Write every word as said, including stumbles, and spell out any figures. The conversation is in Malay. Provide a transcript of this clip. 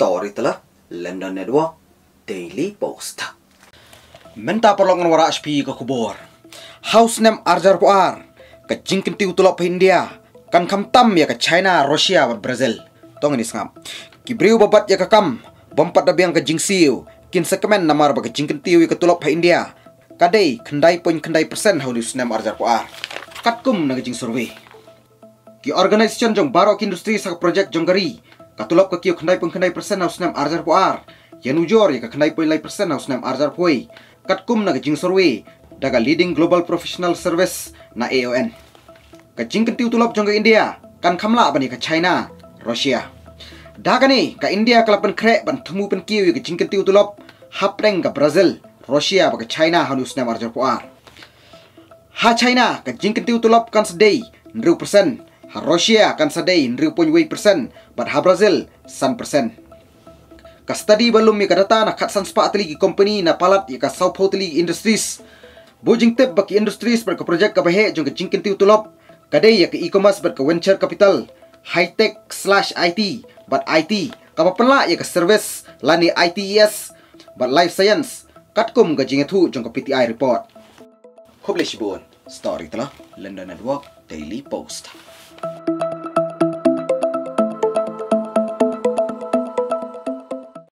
story telah London Network Daily Post. Menta perlongan wara H P ke kubur. House name arjar puar. Ke jingkin tiu tulop India. Kan kam tam ya ke China, Rusia, dan Brazil. Tong ini sengam. Kibriu babat ya ke kam. Bompat dabiang ke jingsiu. Kin sekemen namar ba ke jingkin tiu ya ke tulop India. Kadai kendai poin kendai persen haus name arjar puar. Katkum na ke jing survey. Ki organisation jong barok industri sak project jong gari. Katulop ke kiyo kendai poin kendai persen haus name arjar puar. Yan ujor ya ke kendai poin lai persen haus name arjar puai. Katkum na ke jing survey. Daga leading global professional service na A O N. Ka jingkin tiu tulop jong ke India. Kan kamla bani ke China, Rusia. Daga ni ka India kalapan krek ban temu pen kiyo ya ke jingkin tiu tulop. Hapreng ke Brazil, Rusia ba ke China haus name arjar puar. Ha China ka jingkin tiu tulop kan sedai nriu persen. Ha Rusia kan sadai nriu poin wei persen. But ha Brazil san persen. Ka study belum ya ka data na kat san spa atli company na palat ya ka South Hoteli Industries. Bujing tip baki industries ber ka project ka bahe jong ka jingkin tiu tulop. Kadai ya ka e-commerce ber ka venture capital. High tech slash I T. But I T ka papenla ya ka service lani I T E S. But life science. Katkum ka jingethu jong ka P T I report. Khoble shibun. Story telah London Network Daily Post.